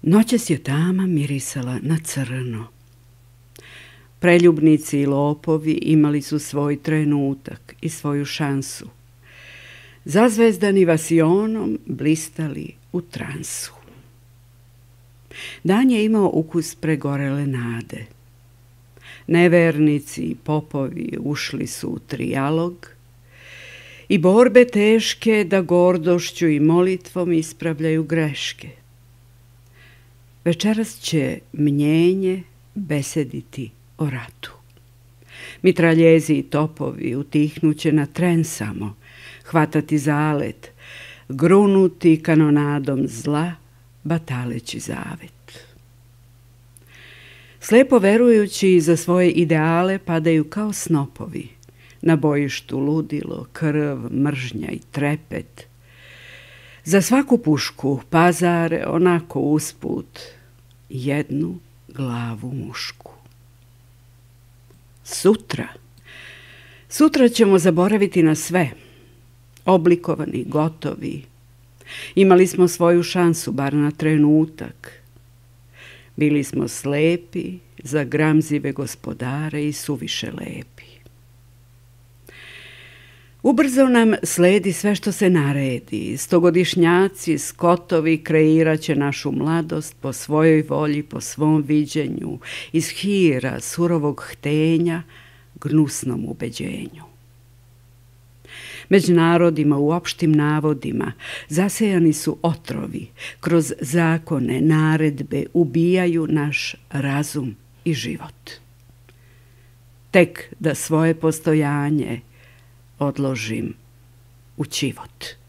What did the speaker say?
Noćas je tama mirisala na crno. Preljubnici i lopovi imali su svoj trenutak i svoju šansu. Zazvezdani vasionom blistali u transu. Dan je imao ukus pregorele nade. Nevernici i popovi ušli su u trijalog i borbe teške da gordošću i molitvom ispravljaju greške. Večeras će mnjenje besediti o ratu. Mitraljezi i topovi utihnuće na tren samo, hvatati zalet, grunuti kanonadom zla, bataleći zavet. Slepo verujući za svoje ideale padaju kao snopovi, na bojištu ludilo, krv, mržnja i trepet. Za svaku pušku pazare onako usput jednu glavu mušku. Sutra ćemo zaboraviti na sve, oblikovani, gotovi. Imali smo svoju šansu, bar na trenutak. Bili smo slepi za gramzive gospodare i suviše lepi. Ubrzo nam sledi sve što se naredi. Stogodišnjaci, skotovi kreirat će našu mladost po svojoj volji, po svom viđenju, iz hira, surovog htenja, gnusnom ubeđenju. Među narodima u opštim navodima zasejani su otrovi, kroz zakone, naredbe ubijaju naš razum i život. Tek da svoje postojanje odložim u ćivot.